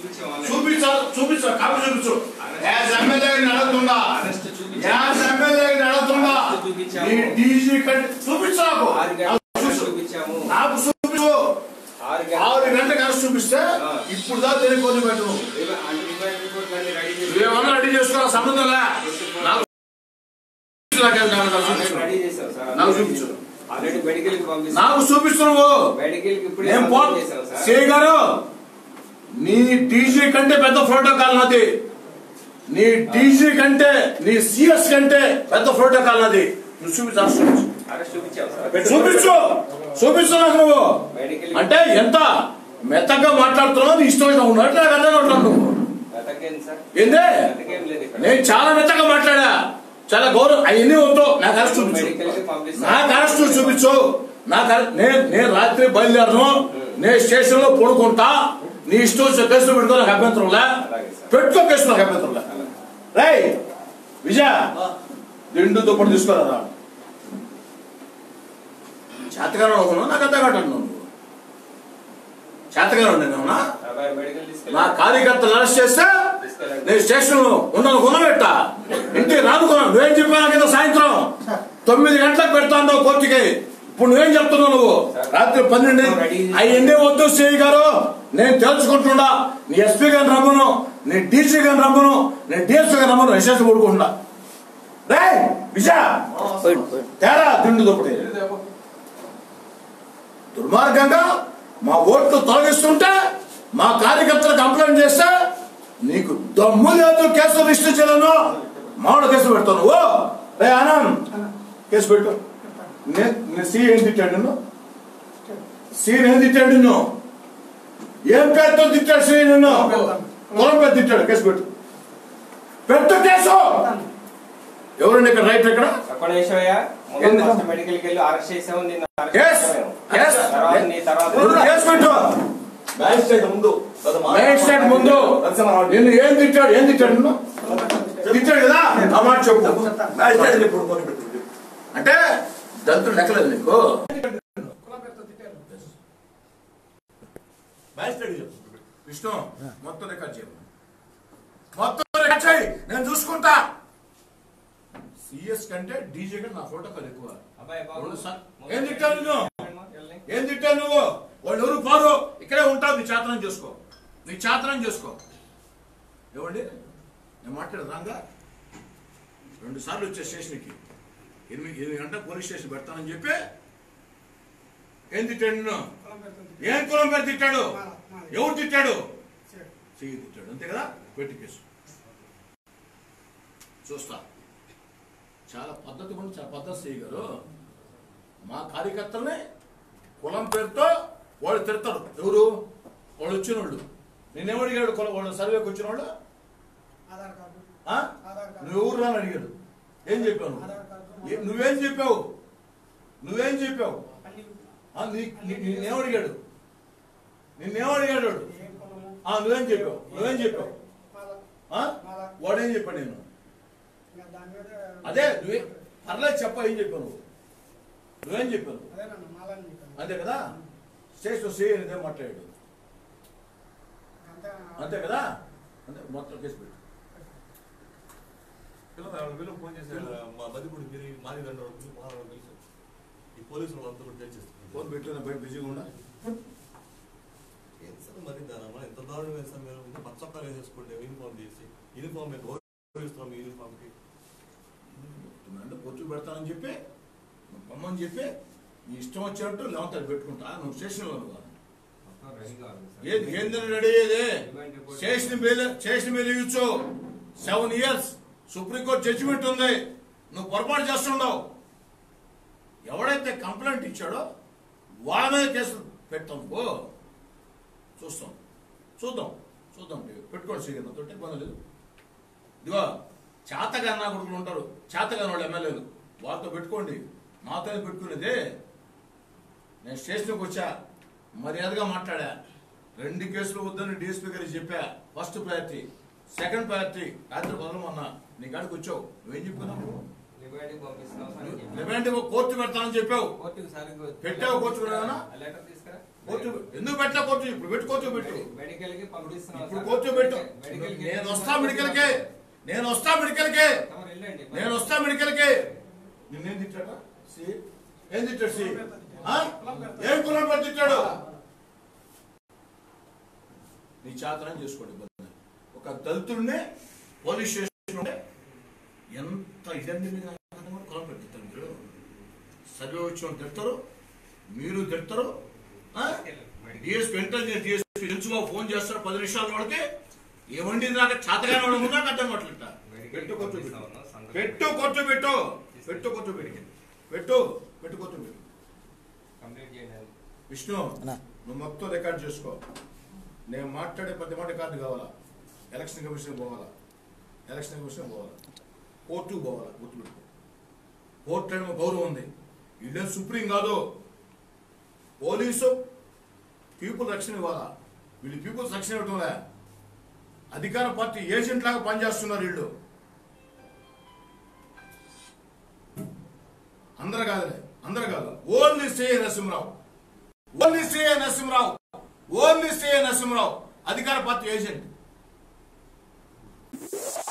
చూపించు కాపీ చూపించు నడుతుందా డీజీ కంటే చూపించు నాకు చూపించు 6 గంటలకు అరెస్ట్ చూపిస్తే ఇప్పుడు దాకా తెలియకొని పెట్టను ఏమన్నా రెడీ చేసుకోవాలి సంబంధం నాకు చూపించు నాకు చూపిస్తున్నావు సిఐ గారు నీ డీజీ కంటే పెద్ద ప్రోటోకాల్ నాది నీ డీజీ కంటే నీ సిఎస్ కంటే పెద్ద ప్రోటోకాల్ నాది నువ్వు చూపించు నాకు నువ్వు అంటే ఎంత మెత్తగా మాట్లాడుతున్నావు నీ ఇష్టంగా ఉన్నాడు నాకు అర్థం అవుతున్నావు నువ్వు ఏందే నేను చాలా మెత్తగా మాట్లాడా చాలా గౌరవం అవన్నీ వద్దు నాకు అరెస్ట్ చూపించు నాకు అరెస్ట్ చూపించు నేను రాత్రి బయలుదేరను నేను స్టేషన్ లో పడుకుంటా నీ ఇష్టం వచ్చే కేసులు పెట్టుకో నాకు అభ్యంతరంలే పెట్టుకో కేసు నాకు అభ్యంతరంలే రై విజయ దిండు దుప్పటి తీసుకోరా చేతగానే అవుతున్నావు నాకు అర్థం నువ్వు చేతగానే ఉండేనా నా కార్యకర్తలు అరెస్ట్ చేస్తే నేను స్టేషన్ లో కొనబెట్టా ఇంటికి రానుకున్నాను నువ్వేం చెప్పాను కింద సాయంత్రం 9 గంటలకు పెడతాను కోర్టుకి ఇప్పుడు నువ్వేం చెప్తున్నావు నువ్వు రాత్రి 12 అవన్నీ వద్దు సిఐ గారు నేను తెలుసుకుంటున్నా నీ ఎస్పీ గారిని రమ్మను నీ డీసీ గారిని రమ్మను నేను డిఎస్పీ గారిని రమ్మను విశేషం కొడుకుంటున్నా రే విజయ తేడా దిండు దుప్పటి దుర్మార్గంగా మా ఓట్లు తొలగిస్తుంటే మా కార్యకర్తలు కంప్లైంట్ చేస్తే నీకు దమ్ము లేదు కేసులు రిజిస్టర్ చేయలేను మామూలు కేసులు పెడతావు నువ్వు రే ఆనంద్ కేసు పెట్టు సి ఏం తిట్టాడు నిన్ను సీన్ ఏం తిట్టాడు నిన్ను ఏం పేరుతో తిట్టాడు సి నిన్ను పొలం పేరు తిట్టాడు కేసు పెట్టు కేసు ఎవరండి ఇక్కడ రైట్ ఎక్కడ ముందు నిన్ను ఏం తిట్టాడు నిన్ను తిట్టాడు కదా ఆ మాట చెప్పు అంటే దంతులు లెక్కలేదు నీకు విష్ణు మొత్తం రికార్డ్ చేయ మొత్తం రికార్డ్ చేయి నేను చూసుకుంటా సిఎస్ కంటే డీజే కంటే నా ఫోటో కాదు ఎక్కువ ఏం తిట్టావు నువ్వు వాళ్ళు ఎవరు పోరు ఇక్కడే ఉంటావు నీ చాతనం చేసుకో ఏమండి నేను మాట్లాడదు రాంగా 2 సార్లు వచ్చే స్టేషన్కి 8 గంటల పోలీస్ స్టేషన్ పెడతానని చెప్పి ఏం తిట్టాడు నిన్ను ఏం కులం పేరు తిట్టాడు ఎవరు తిట్టాడు సిఐ తిట్టాడు అంతే కదా పెట్టి కేసు చూస్తా చాలా పద్ధతి కూడా చాలా పద్ధతి సిఐ గారు మా కార్యకర్తల్ని కులం పేరుతో వాళ్ళు తిడతారు ఎవరు వాళ్ళు వచ్చిన వాళ్ళు నేనేమో అడిగాడు వాళ్ళు సర్వేకి వచ్చిన వాళ్ళు నువ్వు ఎవరు రాని అడిగాడు ఏం చెప్పావు నువ్వేం చెప్పావు నిన్నేమడిగాడు నువ్వేం చెప్పావు వాడేం చెప్పాడు నేను అదే నువ్వే పర్లేదు చెప్పా ఏం చెప్పావు నువ్వేం చెప్పావు అంతే కదా స్టేషన్ సే అదే మాట్లాడాడు అంతే కదా అంతే మొత్తం కేసు పెట్టు ఫోన్ చేశాడు మధ్యపూడి మాదిగండ ఈ పోలీసులు అంతా కూడా చేస్తారు ఫోన్ పెట్టిన బయట బిజీగా ఉన్నా మరి ఎంత దారుణం వేస్తాం మీరు పచ్చొక్కాలు వేసేసుకుంటే యూనిఫామ్ తీసి యూనిఫామ్ మీద గౌరవిస్తాం యూనిఫామ్కి అంటే పొత్తు పెడతానని చెప్పి బొమ్మని చెప్పి నీ ఇష్టం వచ్చినట్టు లేవంతాడు పెట్టుకుంటా నువ్వు స్టేషన్లో ఏంది రెడీ అయ్యేది స్టేషన్ మీద ఇచ్చు 7 years సుప్రీంకోర్టు జడ్జిమెంట్ ఉంది నువ్వు పొరపాటు చేస్తుండవు ఎవడైతే కంప్లైంట్ ఇచ్చాడో వాళ్ళ మీద కేసులు పెడతాం నువ్వు చూద్దాం పెట్టుకోండి శ్రీగంధతో ఇబ్బంది లేదు ఇదిగో చేతగాని నా కొడుకులు ఉంటారు చేతగాని వాళ్ళు ఎమ్మెల్యేలు వాళ్ళతో పెట్టుకోండి నాతో పెట్టుకునేదే నేను స్టేషన్కి వచ్చా మర్యాదగా మాట్లాడా 2 కేసులు వద్దని డిఎస్పీ గారికి చెప్పా ఫస్ట్ ప్రయారిటీ సెకండ్ ప్రయారిటీ రాత్రి వదలమన్నా నీ కాడికి వచ్చావు నువ్వేం చెప్పుకున్నావు రిమాండ్ కోర్టు పెడతానని చెప్పావు పెట్టావు కోర్టు కోర్టు ఎందుకు పెట్టా? కోర్టు ఇప్పుడు పెట్టు, కోర్టు పెట్టు, మెడికల్ కి పంపిస్తున్నాం. ఇప్పుడు కోర్టు పెట్టు. నేను వస్తా మెడికల్కే, నేను వస్తా మెడికల్కే, నేను వస్తా మెడికల్కే. నిన్నేం తిట్టాడా? ఏం తిట్టాడు? ఏం కులం పెట్టి తిట్టాడు? నీ చాతనం చేసుకోండి. ఒక దళితుడిని పోలీస్ స్టేషన్ ఉంటే ఎంత ఇదండి కులం పెట్టిస్తారు. మీరు సర్వే వచ్చి తిడతారు, మీరు తిడతారు. డిఎస్పీ ఇంటెలిజెన్స్ డిఎస్పీ తెలుసుగా ఫోన్ చేస్తారు 10 నిమిషాల వాడికి. ఏమండి నాకు చాతగానే వాడు ఉందా అర్థం కావట్లేట. పెట్టు కొట్టు పెట్టు, కొట్టు పెట్టు, పెట్టు కొట్టు పెట్టి పెట్టు, పెట్టు కొట్టు పెట్టు. విష్ణు నువ్వు మొత్తం రికార్డ్ చేసుకో. నేను మాట్లాడే ప్రతి మాట రికార్డు కావాలా. ఎలక్షన్ కమిషన్ పోవాలా, ఎలక్షన్ కమిషన్ పోవాలా, కోర్టుకు పోవాలా. గుర్తుపెట్టుకో, కోర్టు అంటే గౌరవం ఉంది. ఇదే సుప్రీం కాదు. పోలీసు పీపుల్ రక్షణ ఇవ్వాలా. వీళ్ళు పీపుల్స్ రక్షణ ఇవ్వటంలే, అధికార పార్టీ ఏజెంట్ లాగా పనిచేస్తున్నారు వీళ్ళు. అందరు కాదులే, అందరు కాదు. Only CI Narasimharao, only CI Narasimharao, only CI Narasimharao అధికార పార్టీ ఏజెంట్.